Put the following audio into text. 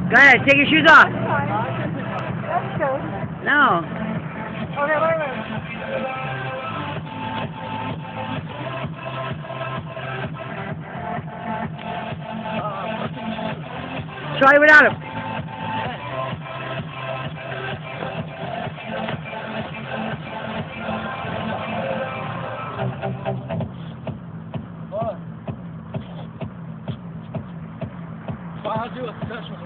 Go ahead, take your shoes off. That's good. No. Okay, wait. Try it without him. I'll do a special.